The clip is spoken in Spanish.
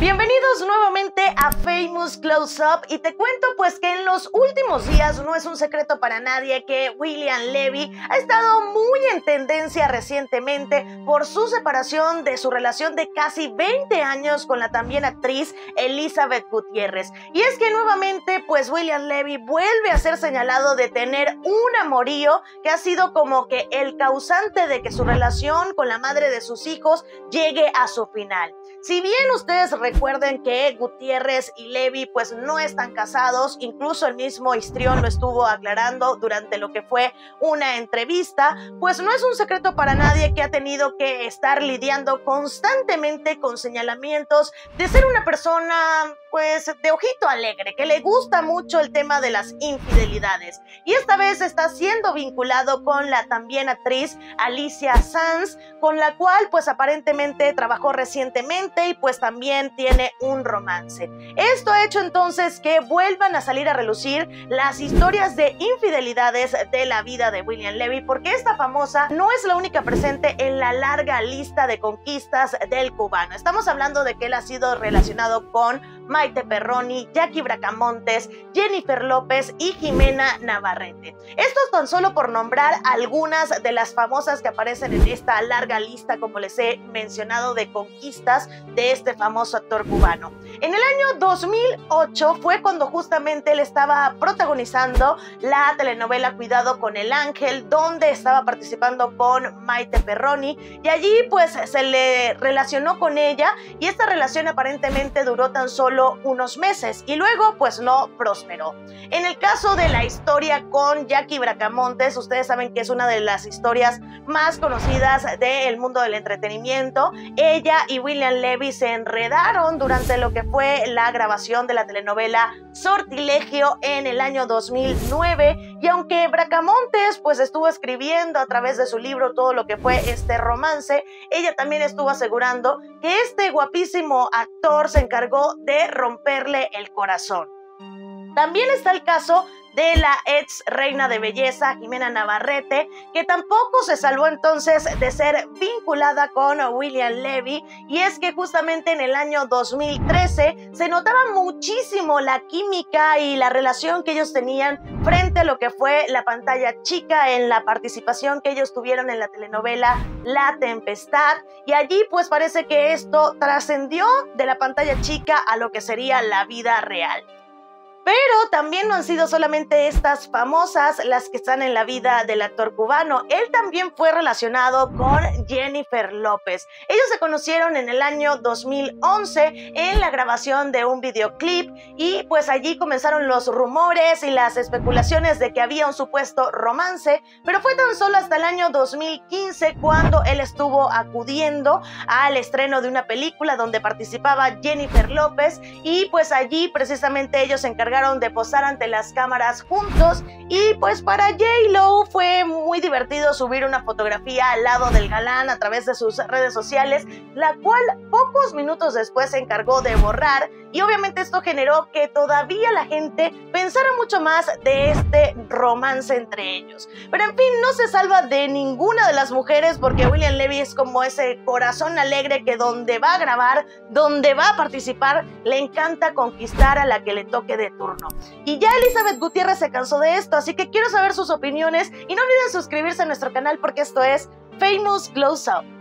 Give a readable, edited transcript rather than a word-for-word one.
Bienvenidos nuevamente a Famous Close Up y te cuento pues que en los últimos días no es un secreto para nadie que William Levy ha estado muy en tendencia recientemente por su separación de su relación de casi 20 años con la también actriz Elizabeth Gutiérrez. Y es que nuevamente pues William Levy vuelve a ser señalado de tener un amorío que ha sido como que el causante de que su relación con la madre de sus hijos llegue a su final. Si bien ustedes recuerden que Gutiérrez y Levy pues no están casados, incluso el mismo histrión lo estuvo aclarando durante lo que fue una entrevista, pues no es un secreto para nadie que ha tenido que estar lidiando constantemente con señalamientos de ser una persona pues de ojito alegre, que le gusta mucho el tema de las infidelidades. Y esta vez está siendo vinculado con la también actriz Alicia Sanz, con la cual pues aparentemente trabajó recientemente y pues también tiene un romance. Esto ha hecho entonces que vuelvan a salir a relucir las historias de infidelidades de la vida de William Levy, porque esta famosa no es la única presente en la larga lista de conquistas del cubano. Estamos hablando de que él ha sido relacionado con Maite Perroni, Jackie Bracamontes, Jennifer López y Jimena Navarrete. Esto es tan solo por nombrar algunas de las famosas que aparecen en esta larga lista, como les he mencionado, de conquistas de este famoso actor cubano. En el año 2008 fue cuando justamente él estaba protagonizando la telenovela Cuidado con el Ángel, donde estaba participando con Maite Perroni, y allí pues se le relacionó con ella, y esta relación aparentemente duró tan solo unos meses y luego pues no prosperó. En el caso de la historia con Jackie Bracamontes, ustedes saben que es una de las historias más conocidas del mundo del entretenimiento. Ella y William Levy se enredaron durante lo que fue la grabación de la telenovela Sortilegio en el año 2009, y aunque Bracamontes pues estuvo escribiendo a través de su libro todo lo que fue este romance, ella también estuvo asegurando que este guapísimo actor se encargó de romperle el corazón. También está el caso de la ex reina de belleza Jimena Navarrete, que tampoco se salvó entonces de ser vinculada con William Levy, y es que justamente en el año 2013 se notaba muchísimo la química y la relación que ellos tenían frente a lo que fue la pantalla chica en la participación que ellos tuvieron en la telenovela La Tempestad, y allí pues parece que esto trascendió de la pantalla chica a lo que sería la vida real. Pero también no han sido solamente estas famosas las que están en la vida del actor cubano. Él también fue relacionado con Jennifer López. Ellos se conocieron en el año 2011 en la grabación de un videoclip, y pues allí comenzaron los rumores y las especulaciones de que había un supuesto romance, pero fue tan solo hasta el año 2015 cuando él estuvo acudiendo al estreno de una película donde participaba Jennifer López, y pues allí precisamente ellos se encargaron de posar ante las cámaras juntos, y pues para J-Lo fue muy divertido subir una fotografía al lado del galán a través de sus redes sociales, la cual pocos minutos después se encargó de borrar, y obviamente esto generó que todavía la gente pensara mucho más de este romance entre ellos. Pero en fin, no se salva de ninguna de las mujeres, porque William Levy es como ese corazón alegre que donde va a grabar, donde va a participar, le encanta conquistar a la que le toque de turno. Y ya Elizabeth Gutiérrez se cansó de esto, así que quiero saber sus opiniones, y no olviden suscribirse a nuestro canal porque esto es Famous Close Up.